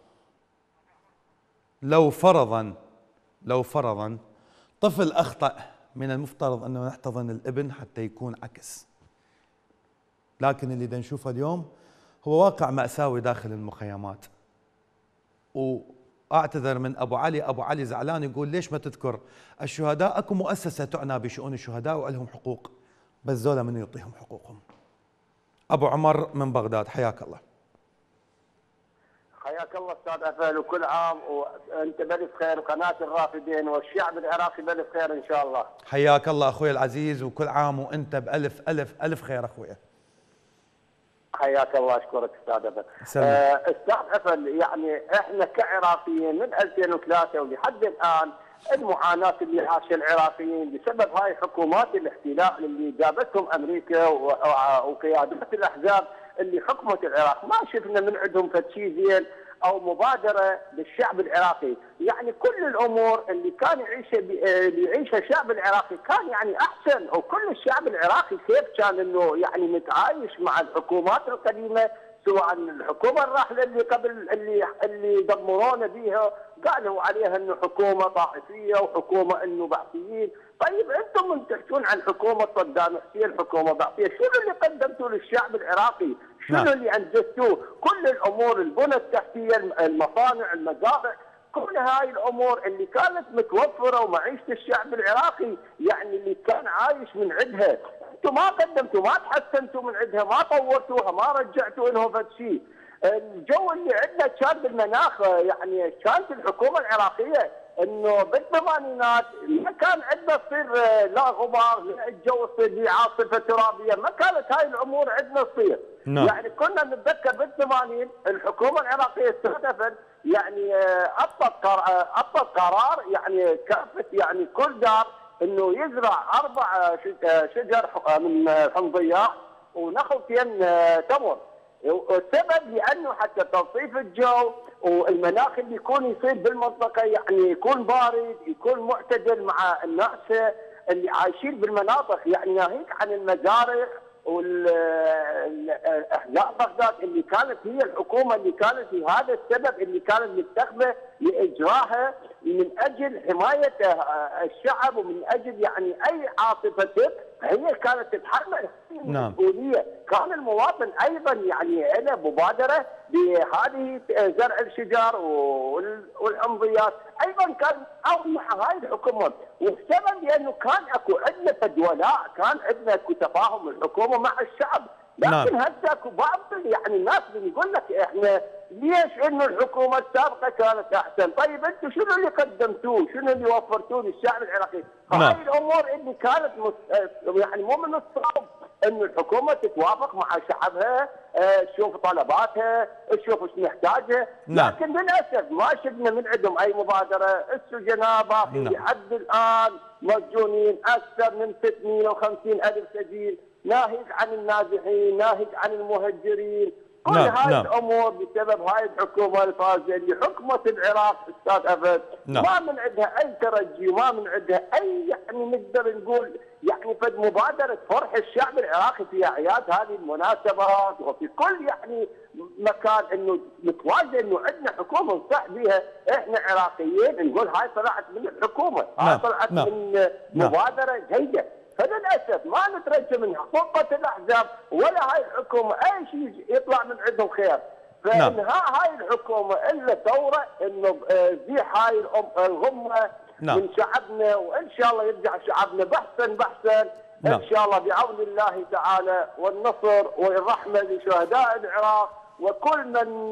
لو فرضا لو فرضا طفل اخطا، من المفترض انه نحتضن الابن حتى يكون عكس. لكن اللي بدنا نشوفه اليوم هو واقع مأساوي داخل المخيمات. و اعتذر من ابو علي، ابو علي زعلان يقول ليش ما تذكر الشهداء؟ اكو مؤسسه تعنى بشؤون الشهداء ولهم حقوق، بس ذولا من يعطيهم حقوقهم. ابو عمر من بغداد، حياك الله. حياك الله استاذ افل، وكل عام وانت بالف خير وقناه الرافدين والشعب العراقي بالف خير ان شاء الله. حياك الله اخوي العزيز، وكل عام وانت بالف الف الف خير اخويا. حياك الله، اشكرك استاذ افل. آه استاذ افل، يعني احنا كعراقيين من ألفين وثلاثة ولحد الان المعاناه اللي عاشها العراقيين بسبب هاي حكومات الاحتلال اللي جابتهم امريكا وقيادات الاحزاب اللي حكمت العراق، ما شفنا من عندهم فد شيء زين او مبادره للشعب العراقي. يعني كل الامور اللي كان يعيشها اللي يعيشها الشعب العراقي كان يعني احسن، وكل الشعب العراقي كيف كان انه يعني متعايش مع الحكومات القديمه، سواء الحكومه الراحله اللي قبل اللي اللي دمرونا بيها قالوا عليها انه حكومه طائفيه وحكومه انه بعثيين. طيب انتم من تحكون عن حكومه صدام حسين حكومه بعثيه، شنو اللي قدمتوه للشعب العراقي؟ شنو نعم. اللي انجزتوه؟ كل الامور، البنى التحتيه، المصانع، المزارع، كل هاي الامور اللي كانت متوفره ومعيشه الشعب العراقي يعني اللي كان عايش من عندها، انتم ما قدمتوا، ما تحسنتوا من عندها، ما طورتوها، ما رجعتوا لهم فد شيء. الجو اللي عندنا كان بالمناخ، يعني كانت الحكومه العراقيه انه بالثمانينات ما كان عندنا تصير لا غبار، لا الجو يصير به عاصفه ترابيه، ما كانت هاي الامور عندنا تصير. نعم. يعني كنا نتذكر بالثمانين الحكومه العراقيه استهدفت يعني اطلق اطلق قرار يعني كافه يعني كل دار انه يزرع اربع شجر من حمضيات ونخلتين تمر. والسبب لانه حتى تلطيف الجو والمناخ اللي يكون يصير بالمنطقه يعني يكون بارد، يكون معتدل مع الناس اللي عايشين بالمناطق، يعني ناهيك عن المزارع والاحياء بغداد اللي كانت هي الحكومه اللي كانت في هذا السبب اللي كانت متخذه لاجراها من اجل حمايه الشعب ومن اجل يعني اي عاصفه هي كانت تتحمل المسؤوليه. كان المواطن ايضا يعني له مبادره بهذه زرع الشجر والحمضيات، ايضا كان او مع هاي الحكومه، والسبب لانه كان اكو عندنا فد ولاء، كان عندنا اكو تفاهم الحكومه مع الشعب، لكن هسه اكو بعض يعني الناس اللي يقول لك احنا ليش انه الحكومه السابقه كانت احسن؟ طيب انتم شنو اللي قدمتوه؟ شنو اللي وفرتوه للشعب العراقي؟ هاي الامور اللي كانت مس... يعني مو من الصعب انه الحكومه تتوافق مع شعبها، اه تشوف طلباتها، تشوف ايش محتاجها، لكن للاسف ما شفنا من عندهم اي مبادره. السجناء باقي لحد الان مسجونين اكثر من ستمئة وخمسين الف سجين، ناهيك عن النازحين، ناهيك عن المهجرين. كل نعم هاي نعم. الامور بسبب هاي الحكومه الفاسده اللي حكمت العراق استاذ افد، نعم. ما من عندها اي ترجي وما من عندها اي يعني نقدر نقول يعني فد مبادره فرح الشعب العراقي في اعياد هذه المناسبات وفي كل يعني مكان، انه نتواجه انه عندنا حكومه نصح بها احنا عراقيين، نقول هاي طلعت من الحكومه، نعم. هاي طلعت نعم. من مبادره جيده. فللاسف ما نترجى منها خطه الاحزاب ولا هاي الحكومه اي شيء يطلع من عندهم خير. فانهاء هاي الحكومه الا ثوره انه زيح هاي الغمه نعم. من شعبنا، وان شاء الله يرجع شعبنا بحثا بحثا نعم. ان شاء الله بعون الله تعالى، والنصر والرحمه لشهداء العراق وكل من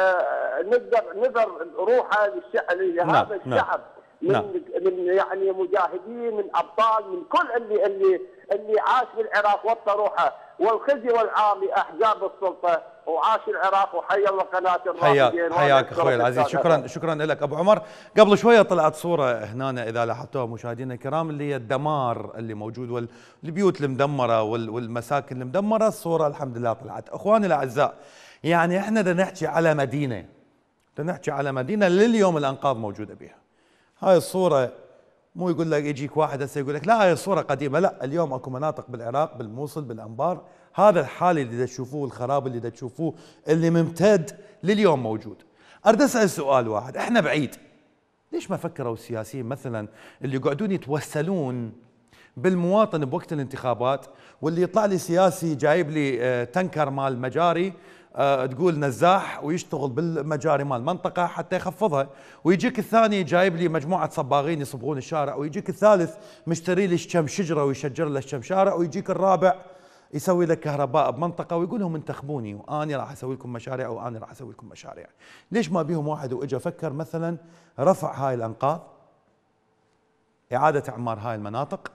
نقدر نذر روحه لهذا نعم. الشعب. من نعم. من يعني مجاهدين، من ابطال، من كل اللي اللي اللي عاش في العراق وطى روحه، والخزي والعار لاحزاب السلطه، وعاش العراق وحيا الله قناه الرافدين. حياك حياك اخوي العزيز، شكرا شكرا لك ابو عمر. قبل شويه طلعت صوره هنا اذا لاحظتوها مشاهدينا الكرام، اللي هي الدمار اللي موجود والبيوت المدمره والمساكن المدمره. الصوره الحمد لله طلعت. اخواني الاعزاء، يعني احنا بدنا نحكي على مدينه، بدنا نحكي على مدينه لليوم الانقاض موجوده بها. هاي الصورة مو يقول لك يجيك واحد هسه يقول لك لا هاي الصورة قديمة، لا، اليوم اكو مناطق بالعراق بالموصل بالانبار هذا الحال اللي تشوفوه، الخراب اللي تشوفوه اللي ممتد لليوم موجود. اريد اسال سؤال واحد، احنا بعيد، ليش ما فكروا السياسيين مثلا اللي يقعدون يتوسلون بالمواطن بوقت الانتخابات، واللي يطلع لي سياسي جايب لي تنكر مال مجاري أه تقول نزاح ويشتغل بالمجاري مال المنطقة حتى يخفضها، ويجيك الثاني جايب لي مجموعة صباغين يصبغون الشارع، ويجيك الثالث مشتري لي كم شجرة ويشجر له كم شارع، ويجيك الرابع يسوي لك كهرباء بمنطقة ويقول لهم انتخبوني وأنا راح أسوي لكم مشاريع وأنا راح أسوي لكم مشاريع. ليش ما بيهم واحد وإجا فكر مثلا رفع هاي الأنقاض، إعادة إعمار هاي المناطق،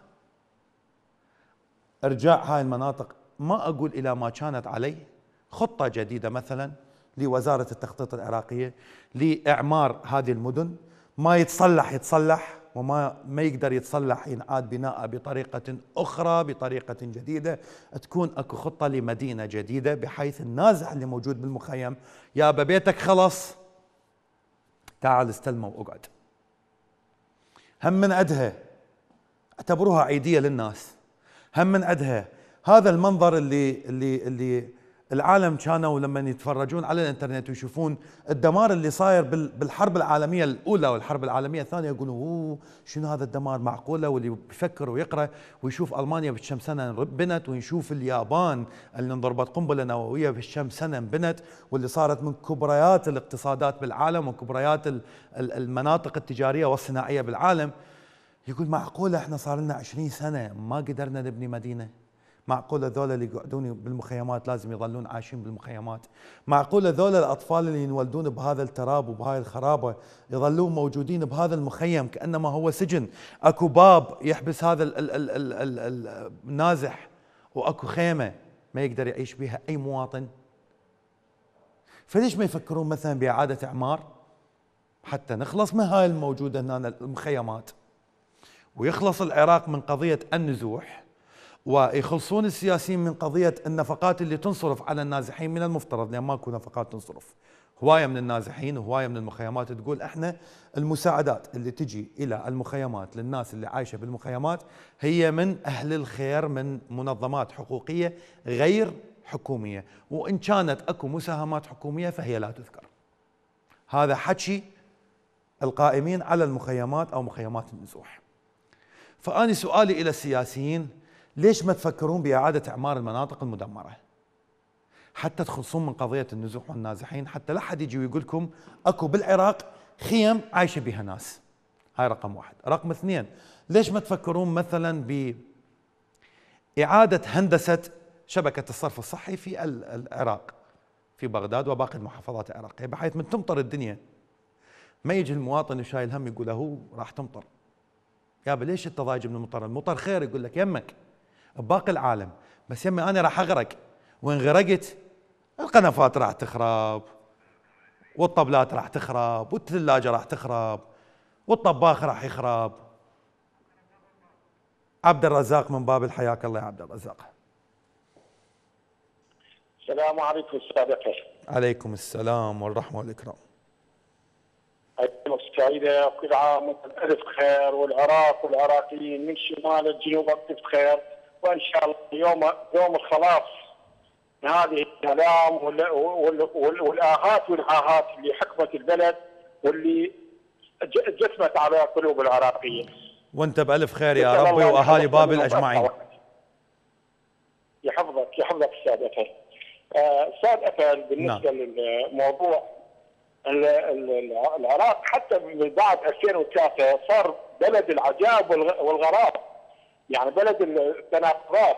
إرجاع هاي المناطق ما أقول إلى ما كانت عليه، خطة جديدة مثلا لوزارة التخطيط العراقية لإعمار هذه المدن، ما يتصلح يتصلح وما ما يقدر يتصلح ينعاد بناء بطريقة أخرى بطريقة جديدة، تكون أكو خطة لمدينة جديدة بحيث النازح اللي موجود بالمخيم يابا بيتك خلص تعال استلمه واقعد. هم من عدها اعتبروها عيدية للناس، هم من عدها هذا المنظر اللي اللي اللي العالم كانوا لما يتفرجون على الانترنت ويشوفون الدمار اللي صاير بالحرب العالميه الاولى والحرب العالميه الثانيه، يقولوا اوه شنو هذا الدمار معقوله؟ واللي بيفكر ويقرا ويشوف المانيا بكم سنه بنت، ويشوف اليابان اللي انضربت قنبله نوويه بكم سنه بنت، واللي صارت من كبريات الاقتصادات بالعالم وكبريات المناطق التجاريه والصناعيه بالعالم، يقول معقوله احنا صار لنا عشرين سنه ما قدرنا نبني مدينه؟ معقولة ذولا اللي يقعدون بالمخيمات لازم يظلون عايشين بالمخيمات؟ معقولة ذولا الأطفال اللي ينولدون بهذا التراب وبهاي الخرابة يظلون موجودين بهذا المخيم كأنما هو سجن؟ أكو باب يحبس هذا ال ال ال ال ال ال النازح، وأكو خيمة ما يقدر يعيش بها أي مواطن. فليش ما يفكرون مثلا بإعادة إعمار حتى نخلص من هاي الموجودة هنا المخيمات، ويخلص العراق من قضية النزوح، ويخلصون السياسيين من قضية النفقات اللي تنصرف على النازحين؟ من المفترض لأن ماكو نفقات تنصرف، هواية من النازحين وهواية من المخيمات تقول احنا المساعدات اللي تجي إلى المخيمات للناس اللي عايشة بالمخيمات هي من أهل الخير، من منظمات حقوقية غير حكومية، وإن كانت أكو مساهمات حكومية فهي لا تذكر. هذا حكي القائمين على المخيمات أو مخيمات النزوح. فأنا سؤالي إلى السياسيين، ليش ما تفكرون بإعادة إعمار المناطق المدمرة حتى تخلصون من قضية النزوح والنازحين، حتى لا حد يجي ويقول لكم أكو بالعراق خيم عايشة بها ناس؟ هاي رقم واحد. رقم اثنين، ليش ما تفكرون مثلا بإعادة هندسة شبكة الصرف الصحي في العراق، في بغداد وباقي المحافظات العراقية، بحيث من تمطر الدنيا ما يجي المواطن وشايل هم يقول هو راح تمطر. يابا ليش انت ضايج من المطر؟ المطر خير. يقول لك يمك بباقي العالم، بس يمي انا راح اغرق، وان غرقت القنفات راح تخرب، والطبلات راح تخرب، والثلاجة راح تخرب، والطباخ راح يخرب. عبد الرزاق من بابل، حياك الله يا عبد الرزاق. السلام عليكم استاذ أكرم. عليكم السلام والرحمة والإكرام. أيام السعيدة، كل عام وانتم بألف خير، والعراق والعراقيين من شمال الجنوب بألف خير، وإن شاء الله يوم يوم الخلاص من هذه الآلام والآهات والعاهات اللي حكمت البلد واللي جثمت على قلوب العراقيين. وانت بألف خير يا ربي وأهالي بابل أجمعين. يحفظك يحفظك أستاذ أكرم. أستاذ أكرم، بالنسبة نعم. للموضوع العراق حتى من بعد ألفين وثلاثة صار بلد العجائب والغرائب، يعني بلد التناقضات.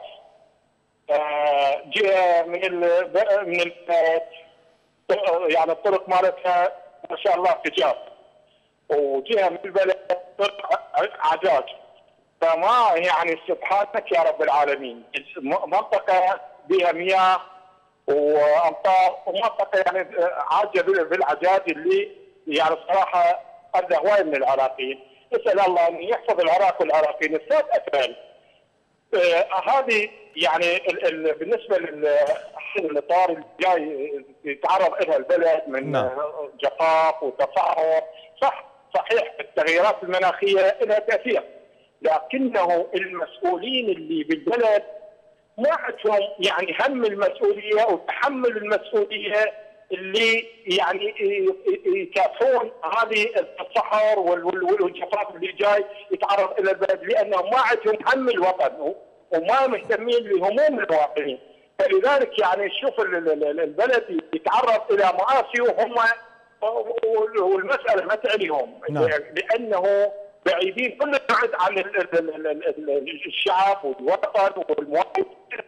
جهه من ال من ال يعني الطرق مالتها ما شاء الله تجار، وجهه من البلد طرق عجاج. فما يعني سبحانك يا رب العالمين، منطقه بها مياه وامطار، ومنطقه يعني عاجه بالعجاج اللي يعني صراحه اذى هواي من العراقيين. نسال الله ان يحفظ العراق والعراقيين. استاذ اكرم، آه هذه يعني ال ال بالنسبه للاطار اللي جاي يتعرض لها البلد من نعم. جفاف وتصحر، صح صحيح التغييرات المناخيه لها تاثير، لكنه المسؤولين اللي بالبلد ما عندهم يعني هم المسؤوليه وتحمل المسؤوليه اللي يعني يكافحون هذه الصحر والجفاف اللي جاي يتعرض الى البلد، لانهم ما عندهم هم الوطن وما مهتمين لهموم المواطنين. فلذلك يعني شوف البلد يتعرض الى مآسي وهم والمساله ما تعنيهم، لانه بعيدين كل بعد عن الشعب والوطن والمواطن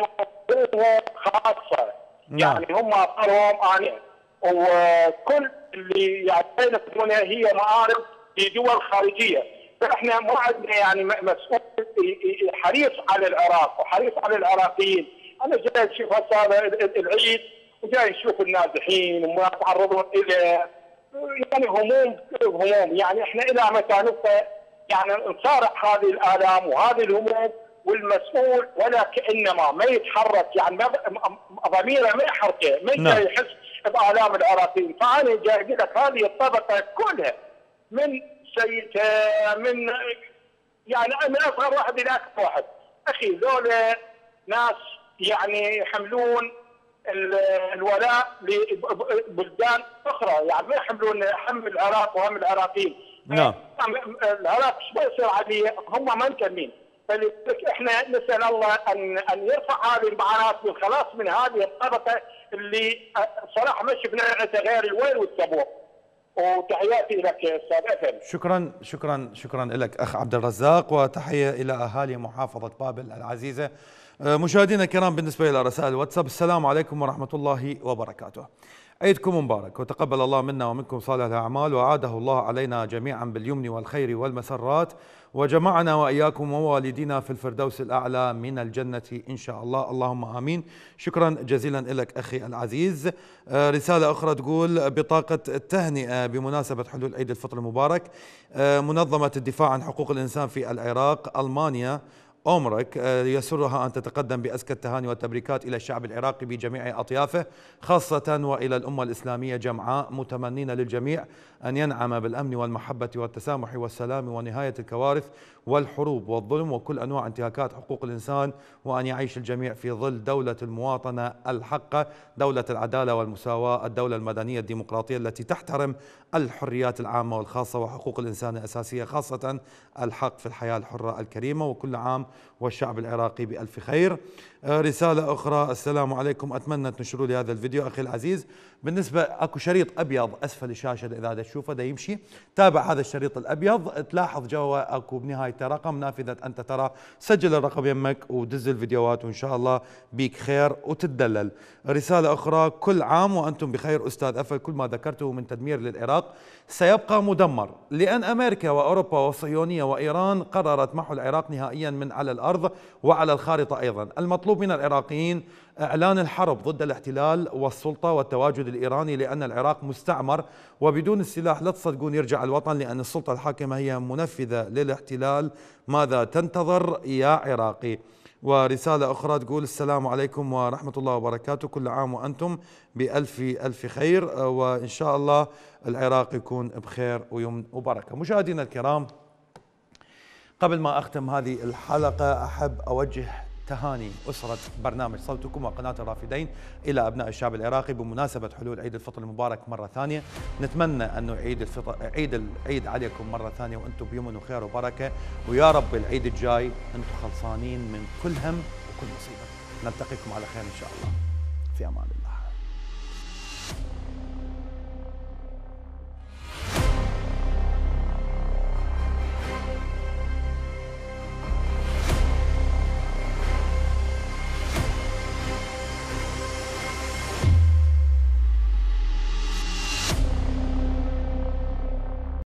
خاصه. يعني هم صاروا آنية، وكل اللي يعطينا هي مآرب في دول خارجيه، فاحنا ما عندنا يعني مسؤول حريص على العراق وحريص على العراقيين. انا جاي اشوف هسه العيد وجاي نشوف النازحين وما يتعرضون الى يعني هموم هموم، يعني احنا الى متى نبقى يعني نصارع هذه الالام وهذه الهموم، والمسؤول ولا كانما ما يتحرك، يعني ضميره ما يحركه، ما جاي يحس بالام العراقيين. فانا جاي اقول لك هذه الطبقه كلها من سيدها من يعني من اصغر واحد الى اكبر واحد، اخي ذولا ناس يعني يحملون الولاء لبلدان اخرى، يعني ما يحملون هم العراق وهم العراقيين. نعم. العراق شو يصير عليه؟ هم ما مكملين. فلذلك احنا نسال الله ان ان يرفع هذه المعاناه والخلاص من هذه الطبقه اللي صراحه ما شفنا غير الويل والسبوع. وتحياتي لك استاذ اكرم. شكرا شكرا شكرا لك اخ عبد الرزاق، وتحيه الى اهالي محافظه بابل العزيزه. مشاهدينا الكرام، بالنسبه الى رسائل الواتساب، السلام عليكم ورحمه الله وبركاته. عيدكم مبارك، وتقبل الله منا ومنكم صالح الاعمال، وعاده الله علينا جميعا باليمن والخير والمسرات، وجمعنا واياكم ووالدينا في الفردوس الاعلى من الجنه ان شاء الله، اللهم امين. شكرا جزيلا لك اخي العزيز. رساله اخرى تقول: بطاقه التهنئه بمناسبه حلول عيد الفطر المبارك. منظمه الدفاع عن حقوق الانسان في العراق المانيا أومرك يسرها أن تتقدم بأزكى التهاني والتبريكات إلى الشعب العراقي بجميع أطيافه، خاصة وإلى الأمة الإسلامية جمعاء، متمنين للجميع أن ينعم بالأمن والمحبة والتسامح والسلام ونهاية الكوارث والحروب والظلم وكل أنواع انتهاكات حقوق الإنسان، وأن يعيش الجميع في ظل دولة المواطنة الحقة، دولة العدالة والمساواة، الدولة المدنية الديمقراطية التي تحترم الحريات العامة والخاصة وحقوق الإنسان الأساسية، خاصة الحق في الحياة الحرة الكريمة. وكل عام والشعب العراقي بألف خير. رسالة أخرى: السلام عليكم، أتمنى تنشروا لي هذا الفيديو أخي العزيز. بالنسبة أكو شريط أبيض أسفل الشاشة إذا دا تشوفه دا يمشي، تابع هذا الشريط الأبيض، تلاحظ جوا أكو بنهايته رقم، نافذة أنت ترى، سجل الرقم يمك ودز الفيديوهات وإن شاء الله بيك خير وتتدلل. رسالة أخرى: كل عام وأنتم بخير أستاذ أفل، كل ما ذكرته من تدمير للعراق سيبقى مدمر، لأن أمريكا وأوروبا والصهيونية وإيران قررت محو العراق نهائيا من على الأرض وعلى الخارطة أيضا. المطلوب من العراقيين إعلان الحرب ضد الاحتلال والسلطة والتواجد الإيراني، لأن العراق مستعمر وبدون السلاح لا تصدقون يرجع الوطن، لأن السلطة الحاكمة هي منفذة للاحتلال. ماذا تنتظر يا عراقي؟ ورسالة أخرى تقول: السلام عليكم ورحمة الله وبركاته، كل عام وأنتم بألف ألف خير، وإن شاء الله العراق يكون بخير ويمن وبركة. مشاهدينا الكرام، قبل ما أختم هذه الحلقة أحب أوجه تهاني أسرة برنامج صوتكم وقناة الرافدين إلى أبناء الشعب العراقي بمناسبة حلول عيد الفطر المبارك مرة ثانية. نتمنى أنه عيد الفطر عيد العيد عليكم مرة ثانية وأنتم بيمن وخير وبركة، ويا رب العيد الجاي أنتم خلصانين من كل هم وكل مصيبة. نلتقيكم على خير إن شاء الله، في أمان الله.